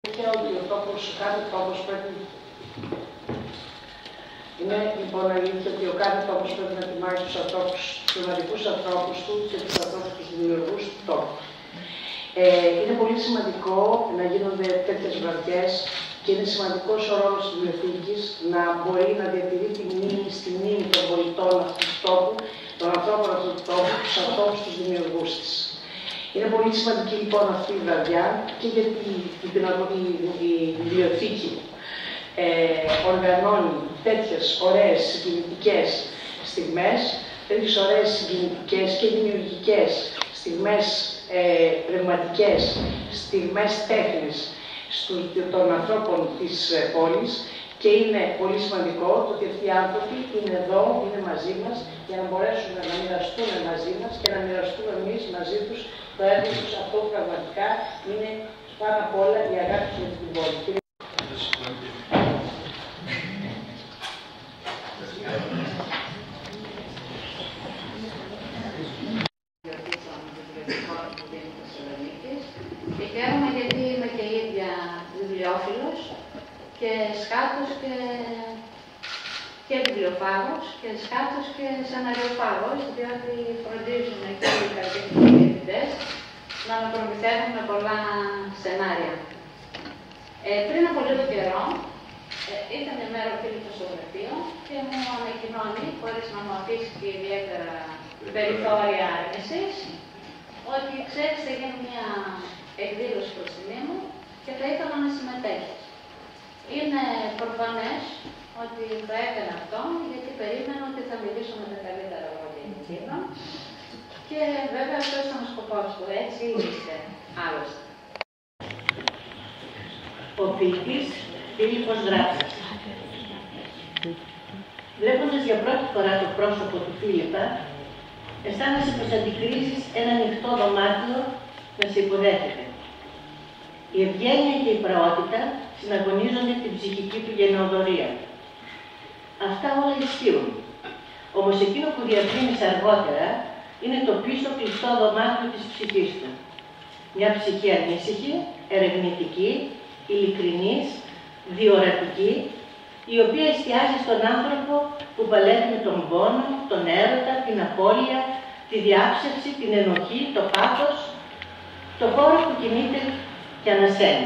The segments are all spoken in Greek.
Και ότι ο τόπος, κάθε τόπος πρέπει. Είναι λοιπόν αλήθεια ότι ο κάθε τόπος πρέπει να τιμάει τους ανθρώπους, τους πνευματικούς ανθρώπους του και τους ανθρώπους τους δημιουργούς του τόπου. Είναι πολύ σημαντικό να γίνονται τέτοιες βραδιές και είναι σημαντικός ο ρόλος της βιβλιοθήκης να μπορεί να διατηρεί τη μνήμη στη μνήμη των πολιτών αυτού του τόπου, των ανθρώπων αυτού του τόπου, τους ανθρώπους τους δημιουργούς της. Είναι πολύ σημαντική λοιπόν αυτή η βραδιά και γιατί η βιβλιοθήκη οργανώνει τέτοιες ωραίες συγκινητικές στιγμές, τέτοιες ωραίες συγκινητικές και δημιουργικές στιγμές πνευματικές, στιγμές τέχνης των ανθρώπων της πόλης και είναι πολύ σημαντικό το ότι αυτοί οι άνθρωποι είναι εδώ, είναι μαζί μας για να μπορέσουμε να μοιραστούμε μαζί μας και να μοιραστούμε εμείς μαζί τους το έργο τους. Αυτό πραγματικά είναι πάνω απ' όλα η αγάπη τους με την πόλη. Και χαίρομαι γιατί είμαι και η ίδια βιβλιοφίλος και σχάτος και βιβλιοφάγος και σχάτος και σεναριοφάγος, διότι φροντίζουν και οι καλλιτέχνες και οι διευθυντές να με προμηθεύουν με πολλά σενάρια. Πριν από λίγο καιρό, ήταν μια μέρα φίλη στο γραφείο και μου ανακοινώνει, χωρίς να μου αφήσει και ιδιαίτερα περιθώρια άρνησης, ότι ξέρεις, θα γίνει μια εκδήλωση μπροστινή μου και θα ήθελα να συμμετέχεις. Είναι προφανές ότι το έκανα αυτό γιατί περίμενα ότι θα μιλήσω με τα καλύτερα λόγια εκείνο και βέβαια αυτό ήταν ο σκοπός του, έτσι είστε άλλωστε. Ο ποιητής Φίλιππος γράφει. Βλέποντας για πρώτη φορά το πρόσωπο του Φίλιππα, αισθάνεσαι πως αντικρίζεις ένα ανοιχτό δωμάτιο να σε υποδέχεται. Η ευγένεια και η πραότητα συναγωνίζονται την ψυχική του γενναιοδωρία. Αυτά όλα ισχύουν. Όμως εκείνο που διακρίνεις αργότερα είναι το πίσω κλειστό δωμάτιο της ψυχής του. Μια ψυχή ανήσυχη, ερευνητική, ειλικρινής, διορατική, η οποία εστιάζει στον άνθρωπο που παλεύει με τον πόνο, τον έρωτα, την απώλεια, τη διάψευση, την ενοχή, το πάθος, το χώρο που κινείται και ανασένει.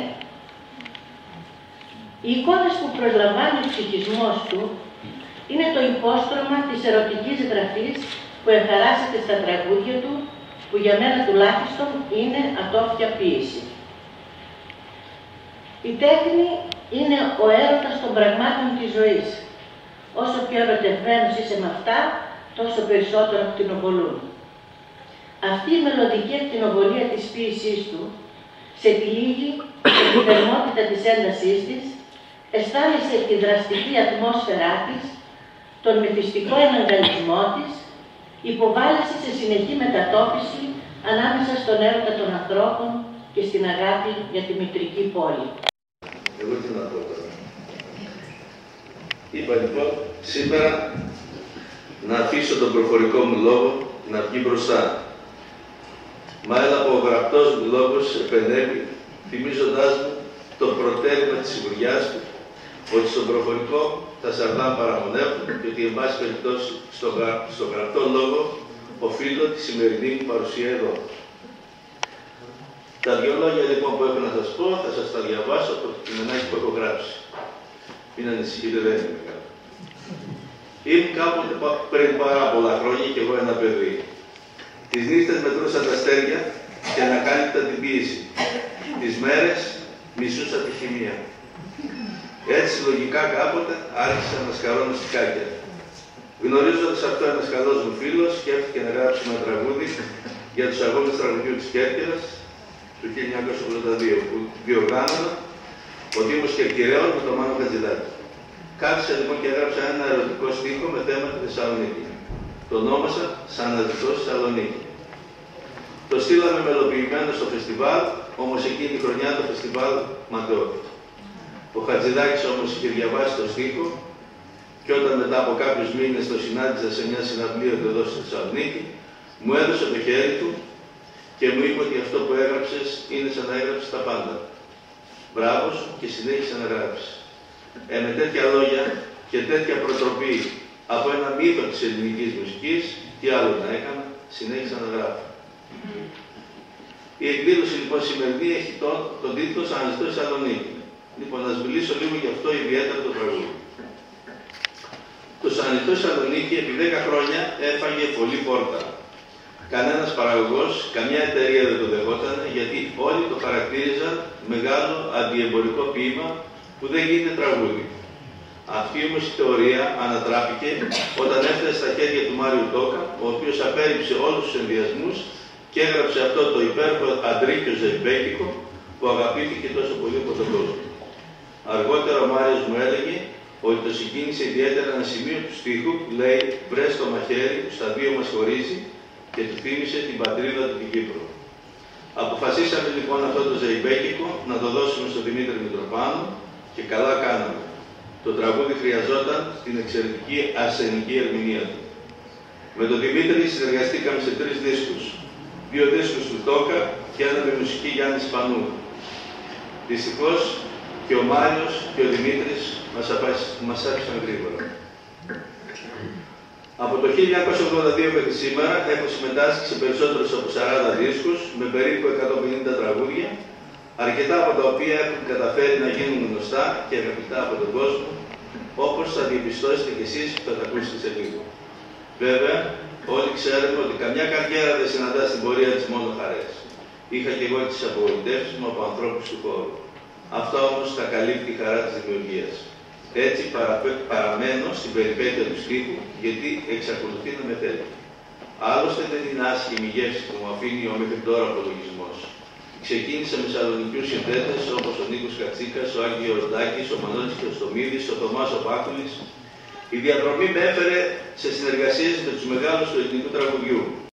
Οι εικόνες που προσλαμβάνει ο ψυχισμός του είναι το υπόστρωμα της ερωτικής γραφής που εγχαράσσεται στα τραγούδια του, που για μένα τουλάχιστον είναι ατόφια ποίηση. Η τέχνη είναι ο έρωτας των πραγμάτων της ζωής. Όσο πιο ερωτευμένος είσαι με αυτά, τόσο περισσότερο ακτινοβολούν. Αυτή η μελλοντική ακτινοβολία της ποίησής του, σε τυλίγει και τη θερμότητα της έντασής της, αισθάνεσαι τη δραστική ατμόσφαιρά της, τον μυθιστικό εναγκαλισμό της, υποβάλλεσαι σε συνεχή μετατόπιση ανάμεσα στον έρωτα των ανθρώπων και στην αγάπη για τη μητρική πόλη. Εγώ τι να πω τώρα. Είπα λοιπόν σήμερα να αφήσω τον προφορικό μου λόγο να βγει μπροστά. Μα ένα από ο γραπτός μου λόγος επενέβη, θυμίζοντάς μου το προτέρημα της σιγουριάς του, ότι στον προφορικό τα σαρδάμ παραμονεύουν και ότι εν πάση περιπτώσει στο γραπτό λόγο οφείλω τη σημερινή μου παρουσία εδώ. Τα δυο λόγια λοιπόν που έχω να σας πω θα σας τα διαβάσω από το κειμενάκι που έχω γράψει. Μην ανησυχείτε, δεν είναι μεγάλο. Ήμουν κάποτε πριν πάρα πολλά χρόνια και εγώ ένα παιδί. Τις νύχτες μετρούσα τα αστέρια και ανακάλυπτα την ποίηση. Τις μέρες μισούσα τη χημεία. Έτσι λογικά κάποτε άρχισα να σκαρώνω στικάκια. Γνωρίζοντας αυτό, ένας καλός μου φίλος σκέφτηκε να γράψει ένα τραγούδι για τους αγώνες τραγουδιού της Κέρκυρας του 1982, που διοργάνωνα ο Δήμος Κερκυραίων με τον Μάνο Χατζηδάκη. Κάθισα λοιπόν και έγραψα ένα ερωτικό στίχο με θέμα τη Θεσσαλονίκη. Το ονόμασα «Σαν να ζητώ στη Θεσσαλονίκη». Το στείλαμε μελοποιημένο στο φεστιβάλ, όμως εκείνη τη χρονιά το φεστιβάλ ματαιώθηκε. Ο Χατζηδάκης όμως είχε διαβάσει το στίχο και όταν μετά από κάποιους μήνες το συνάντησα σε μια συναυλία του εδώ στη Θεσσαλονίκη, μου έδωσε το χέρι του και μου είπε ότι αυτό που έγραψες είναι σαν να έγραψες τα πάντα. Μπράβο σου, και συνέχισε να γράψει. Με τέτοια λόγια και τέτοια προτροπή από ένα μύθο της ελληνικής μουσικής, τι άλλο να έκανα, συνέχισα να γράφω. Η εκδήλωση λοιπόν σημερινή έχει τον τίτλο «Σαν ανοιχτό Θεσσαλονίκη». Λοιπόν, να σας μιλήσω λίγο για αυτό ιδιαίτερα το τραγούδι. Το «Σαν ανοιχτό Θεσσαλονίκη» επί 10 χρόνια έφαγε πολύ πόρτα. Κανένας παραγωγός, καμιά εταιρεία δεν το δεχόταν, γιατί όλοι το χαρακτήριζαν μεγάλο αντιεμπορικό ποίημα που δεν γίνεται τραγούδι. Αυτή όμως η θεωρία ανατράπηκε όταν έφτασε στα χέρια του Μάριου Τόκα, ο οποίος απέρριψε όλους τους ενδιασμούς και έγραψε αυτό το υπέροχο αντρίκιο ζεϊμπέκικο που αγαπήθηκε τόσο πολύ από τον κόσμο. Αργότερα ο Μάριος μου έλεγε ότι το συγκίνησε ιδιαίτερα ένα σημείο του στίχου που λέει «Βρες το μαχαίρι που στα δύο μας χωρίζει» και του θύμισε την πατρίδα του την Κύπρο. Αποφασίσαμε λοιπόν αυτό το ζεϊμπέκικο να το δώσουμε στον Δημήτρη Μητροπάνο και καλά κάναμε. Το τραγούδι χρειαζόταν την εξαιρετική αρσενική ερμηνεία του. Με τον Δημήτρη συνεργαστήκαμε σε 3 δίσκους. 2 δίσκους του Τόκα και ένα με μουσική Γιάννη Σπανού. Δυστυχώς και ο Μάριος και ο Δημήτρης μας άφησαν γρήγορα. Από το 1982 μέχρι σήμερα έχω συμμετάσχει σε περισσότερους από 40 δίσκους με περίπου 150 τραγούδια, αρκετά από τα οποία έχουν καταφέρει να γίνουν γνωστά και αγαπητά από τον κόσμο, όπως θα διαπιστώσετε κι εσείς που θα τα ακούσετε σε λίγο. Βέβαια, όλοι ξέρουμε ότι καμιά καριέρα δεν συναντά στην πορεία της μόνο χαρές. Είχα και εγώ τις απογοητεύσεις μου από ανθρώπους του χώρου. Αυτό όμως θα καλύπτει η χαρά της δημιουργίας. Έτσι παραμένω στην περιπέτεια του στίχου, γιατί εξακολουθεί να με θέλει. Άλλωστε δεν είναι άσχημη η γεύση που μου αφήνει ο μέχρι τώρα απολογισμός. Ξεκίνησα με σαλονικιούς συνθέτες όπως ο Νίκος Κατσίκας, ο Άγγιος Ροντάκης, ο Μανώλης Χρυστομίδης, ο Θωμάς ο Πάκουλης. Η διαδρομή με έφερε σε συνεργασίες με τους μεγάλους του ελληνικού τραγουδιού.